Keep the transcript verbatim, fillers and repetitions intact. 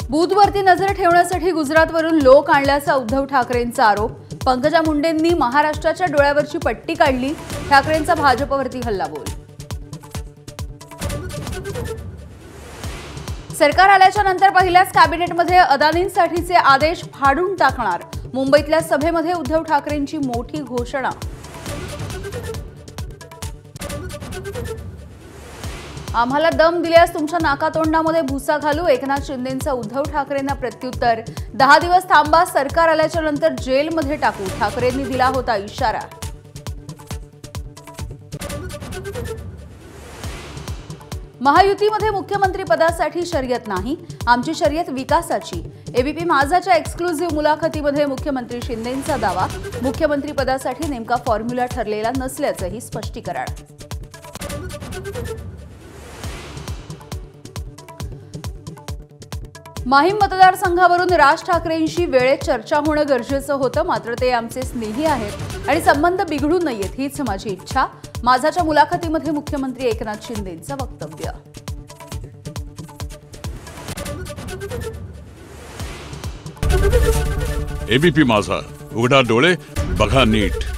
बूथवरती नजर ठेवण्यासाठी गुजरातवरून लोक आणल्याचा उद्धव ठाकरेंचा आरोप। पंकजा मुंडेंनी महाराष्ट्राच्या डोळ्यावरची पट्टी काढली। ठाकरेंचा भाजपवरती हल्लाबोल। सरकार आल्याच्या नंतर पहिल्याच कॅबिनेटमध्ये अदानींसाठीचे आदेश फाडून टाकणार। मुंबईतल्या सभेमध्ये उद्धव ठाकरेंची मोठी घोषणा। आम्हाला दम दिल्यास तुमच्या नाकातोंडामध्ये भुसा घालू। एकनाथ शिंदेंचा उद्धव ठाकरेंना प्रत्युत्तर। दहा दिवस थांबा, सरकार आल्याच्या नंतर जेलमध्ये टाकू। ठाकरेंनी दिला होता इशारा। महायुतीमध्ये मुख्यमंत्री पदासाठी शर्यत नाही, आमची शर्यत विकासाची। एबीपी माझाच्या एक्सक्लुझिव्ह मुलाखतीमध्ये मुख्यमंत्री शिंदेंचा दावा। मुख्यमंत्री पदासाठी नेमका फॉर्म्युला ठरलेला नसल्याचंही स्पष्टीकरण। माहीम मतदारसंघावरून राज ठाकरेंशी वेळेत चर्चा होणं गरजेचं होतं, मात्र ते आमचे स्नेही आहेत आणि संबंध बिघडू नयेत हीच माझी इच्छा। माझाच्या मुलाखतीमध्ये मुख्यमंत्री एकनाथ शिंदेंचं वक्तव्य। एबीपी माझा, उघडा डोळे बघा नीट।